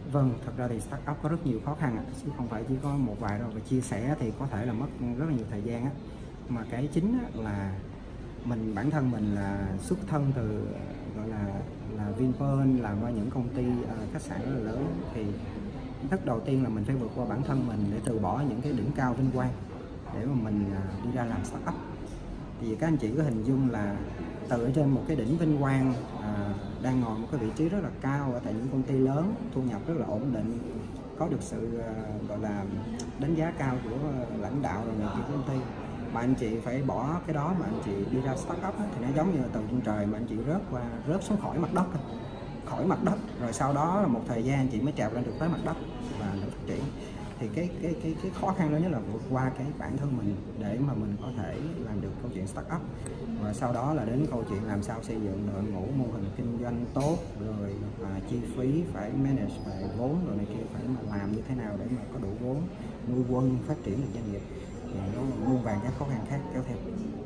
Vâng, thật ra thì startup có rất nhiều khó khăn ạ, chứ không phải chỉ có một vài đâu. Và chia sẻ thì có thể là mất rất là nhiều thời gian á. Mà cái chính á, là bản thân mình là xuất thân từ gọi là Vinpearl, làm qua những công ty khách sạn rất là lớn. Thì thức đầu tiên là mình phải vượt qua bản thân mình để từ bỏ những cái đỉnh cao vinh quang để mà mình đi ra làm startup. Thì các anh chị có hình dung là từ ở trên một cái đỉnh vinh quang, đang ngồi một cái vị trí rất là cao ở tại những công ty lớn, thu nhập rất là ổn định, có được sự gọi là đánh giá cao của lãnh đạo rồi này kia của công ty, mà anh chị phải bỏ cái đó mà anh chị đi ra startup thì nó giống như là từ trên trời mà anh chị rớt xuống khỏi mặt đất, rồi sau đó là một thời gian anh chị mới trèo lên được tới mặt đất và được phát triển. Thì cái khó khăn lớn nhất là vượt qua cái bản thân mình để mà mình có thể làm được câu chuyện startup, và sau đó là đến câu chuyện làm sao xây dựng đội ngũ, mô hình kinh doanh tốt, rồi chi phí phải manage, phải vốn rồi này kia, phải mà làm như thế nào để mà có đủ vốn nuôi quân phát triển được doanh nghiệp. Thì nó muôn vàn các khó khăn khác kéo theo.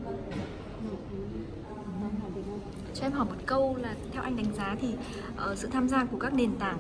Cho em hỏi một câu là theo anh đánh giá thì sự tham gia của các nền tảng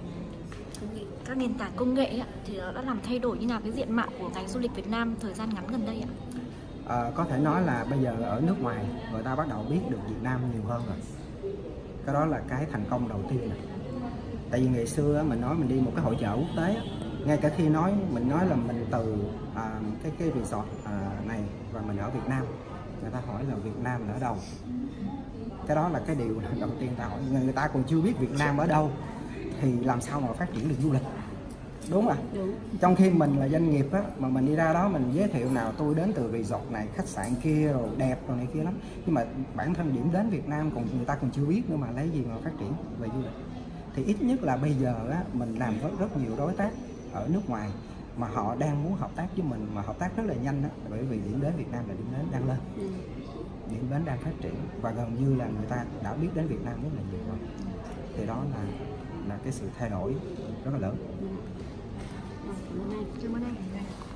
công nghệ ấy, thì nó đã làm thay đổi như nào cái diện mạo của ngành du lịch Việt Nam thời gian ngắn gần đây ạ? Có thể nói là bây giờ ở nước ngoài người ta bắt đầu biết được Việt Nam nhiều hơn rồi. Cái đó là cái thành công đầu tiên này. Tại vì ngày xưa mình nói mình đi một cái hội chợ quốc tế, ngay cả khi mình nói là mình từ cái resort này và mình ở Việt Nam, người ta hỏi là Việt Nam là ở đâu. Cái đó là cái điều đầu tiên ta hỏi. Người ta còn chưa biết Việt Nam ở đâu thì làm sao mà phát triển được du lịch, đúng không ạ? Trong khi mình là doanh nghiệp á, mà mình đi ra đó mình giới thiệu nào tôi đến từ resort này, khách sạn kia rồi đẹp rồi này kia lắm, nhưng mà bản thân điểm đến Việt Nam còn người ta còn chưa biết nữa, mà lấy gì mà phát triển về du lịch. Thì ít nhất là bây giờ á, mình làm với rất nhiều đối tác ở nước ngoài mà họ đang muốn hợp tác với mình, mà hợp tác rất là nhanh đó, bởi vì điểm đến Việt Nam là điểm đến đang lên, điểm đến đang phát triển, và gần như là người ta đã biết đến Việt Nam rất là nhiều rồi. Thì đó là cái sự thay đổi rất là lớn. Cảm ơn anh.